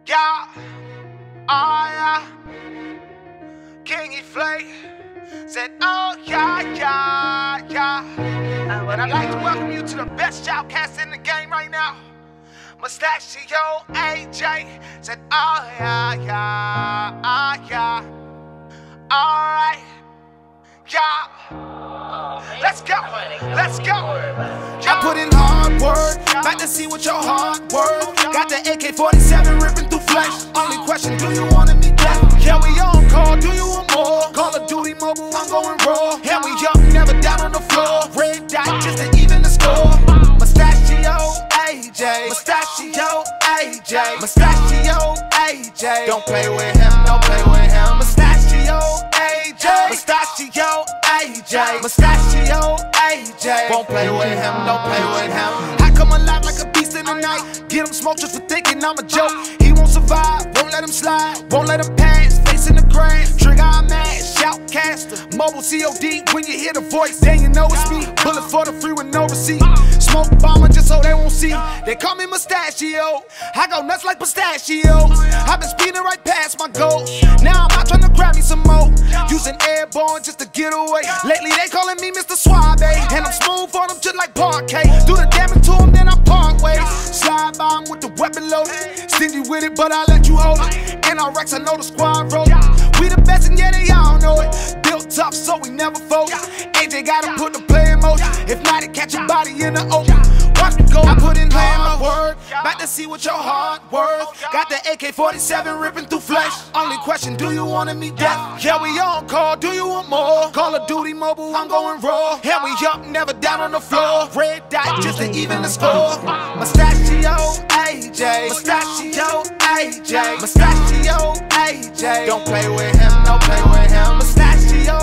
Yeah, oh yeah. Kingy Flay said, oh yeah, yeah, yeah. And I'd like to welcome you to the best shoutcast in the game right now. Mustachio AJ said, oh yeah, yeah, oh yeah. Alright, yeah. Let's go, let's go. I put in hard work, about to see what your hard work. Got the AK-47 ripping through flesh. Only question, do you want me dead? Yeah, we on call, do you want more? Call of Duty Mobile, I'm going raw. And we up, never down on the floor. Red dot, just to even the score. Mustachio AJ, Mustachio AJ, Mustachio AJ. Don't play with him, don't play with him. Mustachio AJ, Mustachio AJ, Mustachio AJ. Won't play with him, don't play with him. I come alive like a beast in the night. Get him smoked just for thinking I'm a joke. He won't survive, won't let him slide, won't let him pass. Facing the grass, trigger I'm mad, shoutcaster. Mobile COD, when you hear the voice, then you know it's me. Bullet for the free with no receipt. Smoke bomber just so they won't see. They call me Mustachio, I go nuts like pistachios. I've been speeding right past my goal. Now I'm out trying to grab me some more. Using airborne just to get away. Lately they calling me Mr. Suave, and I'm smooth on them just like parquet. Do the damage to them, then I part ways. Slide by them with the weapon loaded. Stingy with it, but I let you hold it. NRX, I know the squad roll. We the best and yeah, they all know it. Built tough, so we never fold. AJ gotta put the play in motion. If not, it catch your body in the open. Watch me go, I put in hard work. About to see what your hard work. Got the AK-47 ripping through flesh. Only question, do you want me death? Yeah, we on call, do you want more? Call of Duty Mobile, I'm going raw. And we up, never down on the floor. Red dot, just to even the score. Mustachio AJ, Mustachio AJ, Mustachio AJ. Don't play with him, don't play with him. Mustachio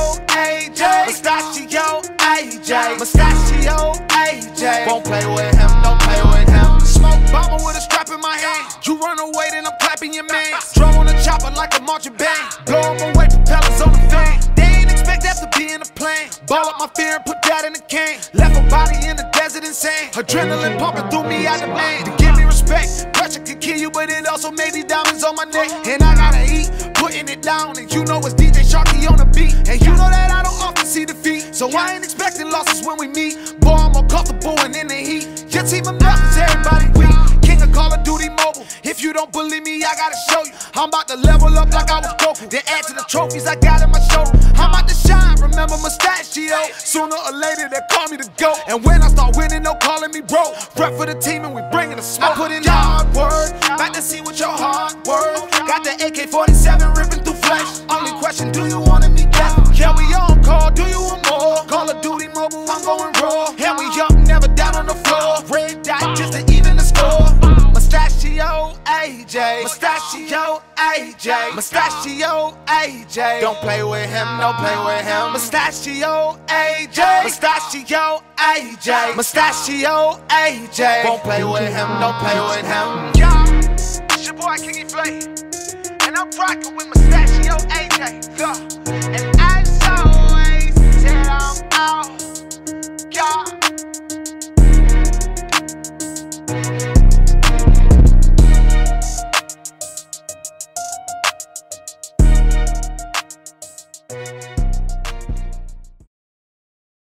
AJ, Mustachio AJ, Mustachio AJ. Won't play with him, don't play with him. Smoke bomber with a strap in my hand. You run away, then I'm clapping your man. Drum on the chopper like a marching band. Blow him away, propellers on the fan. They ain't expect that to be in the plane. Ball up my fear and put that in the can. Left her body in the desert insane. Adrenaline pumping through me out the man. To give me respect, pressure can kill you, but it also made these diamonds on my neck. And I gotta eat, putting it down. And you know it's DJ Sharky on the beat. And you know that I don't often see defeat, so I ain't expecting losses when we meet. Boy, I'm more comfortable and in the heat. Your team of members, everybody weak. King of Call of Duty Mobile. If you don't believe me, I gotta show you. I'm about to level up like I was Goku. Then add to the trophies I got in my shoulder. I'm about to shine, remember Mustachio. Sooner or later they call me the GOAT. And when I start winning, no calling me bro. Rep for the team and we bringing the smoke. I put in hard work, about to see what your hard work. Got the AK-47 ripping through flesh. Only question, do you want me death? Yeah, we on call, do you want more? Call of Duty Mobile, I'm going raw. And we up, never down on the floor. Red dot, just to even the score. Mustachio AJ, Mustachio AJ, Mustachio AJ. Don't play with him, don't play with him. Mustachio AJ, Mustachio AJ, Mustachio AJ. Won't play with him, don't play with him. Yeah, it's your boy Kingy Flay, and I'm rocking with Mustachio AJ. Yeah. And as always, said I'm out.